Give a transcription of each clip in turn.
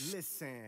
Listen.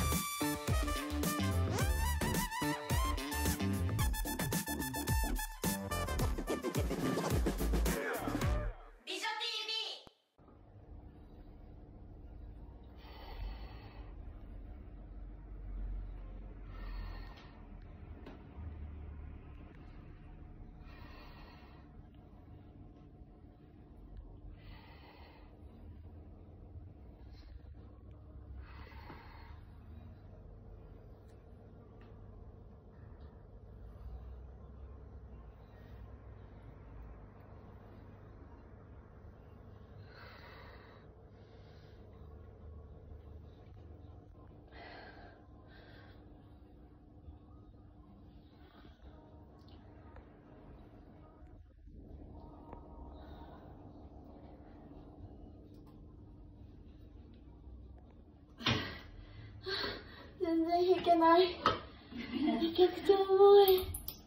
全然弾けない。めちゃくちゃ重い。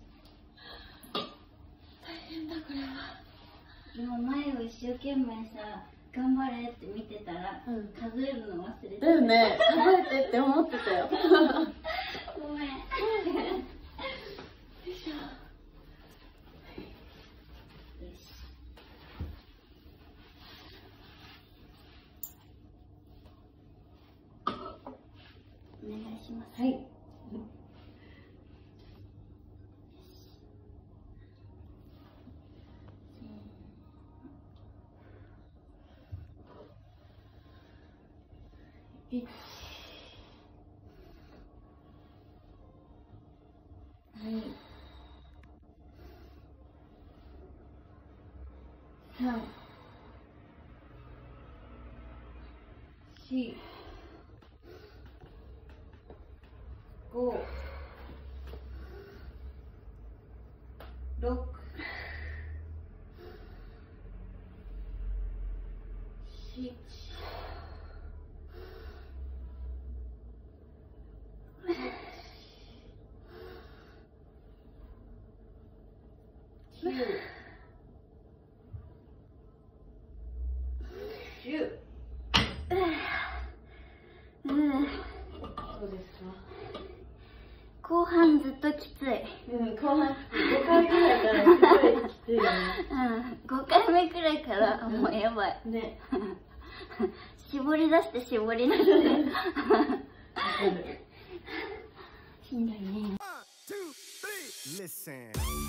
大変だこれは。 今前を一生懸命さ、頑張れって見てたら、数えるの忘れてた。 だよね。数えてって思ってたよ。 ごめん。よいしょ。 し。お願いします。はい。はい。3、4、5、6、7、9、10。どうですか？ 後半ずっときつい。 後半5回ぐらいからすごいきついよね。 5回目くらいからもうやばい。 ね。 絞り出して絞り出して。しんどいね。 1, 2, 3. Listen.